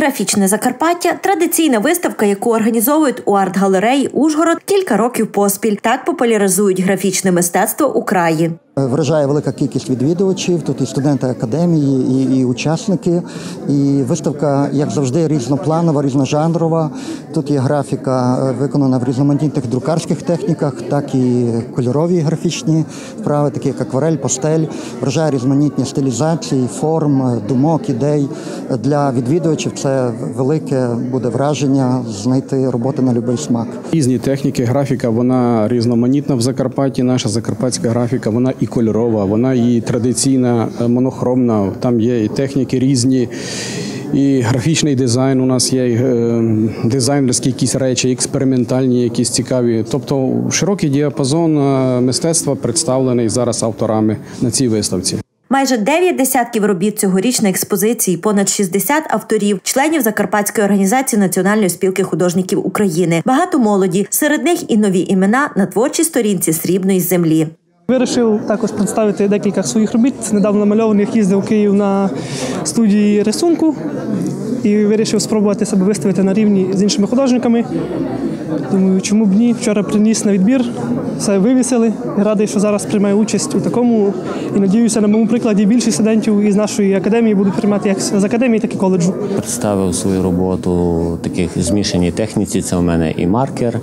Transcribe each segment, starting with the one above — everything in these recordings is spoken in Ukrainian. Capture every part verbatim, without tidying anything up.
Графічне Закарпаття – традиційна виставка, яку організовують у арт-галереї «Ужгород» кілька років поспіль. Так популяризують графічне мистецтво у краї. Вражає велика кількість відвідувачів, тут і студенти академії, і, і учасники. І виставка, як завжди, різнопланова, різножанрова. Тут є графіка, виконана в різноманітних друкарських техніках, так і кольорові графічні вправи, такі як акварель, пастель. Вражає різноманітні стилізації, форм, думок, ідей. Для відвідувачів це велике буде враження знайти роботи на будь-який смак. Різні техніки, графіка, вона різноманітна в Закарпатті. Наша закарпатська графіка, вона і кольорова, вона і традиційна, монохромна, там є і техніки різні, і графічний дизайн у нас є, дизайнерські якісь речі, експериментальні, якісь цікаві. Тобто широкий діапазон мистецтва представлений зараз авторами на цій виставці. Майже дев'ять десятків робіт цьогорічної експозиції, понад шістдесят авторів, членів Закарпатської організації Національної спілки художників України. Багато молоді, серед них і нові імена на творчій сторінці «Срібної землі». Вирішив також представити декілька своїх робіт, недавно намальованих, їздив у Київ на студії рисунку і вирішив спробувати себе виставити на рівні з іншими художниками. Думаю, чому б ні? Вчора приніс на відбір, все вивісили. Радий, що зараз приймаю участь у такому. І надіюся, на моєму прикладі більшість студентів із нашої академії будуть приймати як з академії, так і коледжу. Представив свою роботу в таких змішаній техніці. Це у мене і маркер,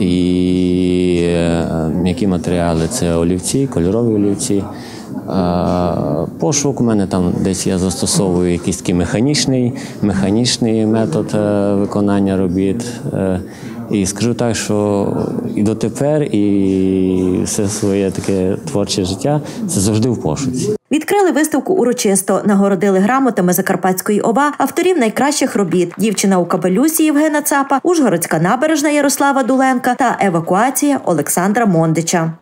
і м'які матеріали. Це олівці, кольорові олівці. Пошук у мене там десь я застосовую якийсь такий механічний, механічний метод виконання робіт. І скажу так, що і дотепер, і все своє таке творче життя – це завжди в пошуці. Відкрили виставку урочисто, нагородили грамотами Закарпатської ОВА авторів найкращих робіт «Дівчина у капелюсі» Євгена Цапа, «Ужгородська набережна» Ярослава Дуленка та «Евакуація» Олександра Мондича.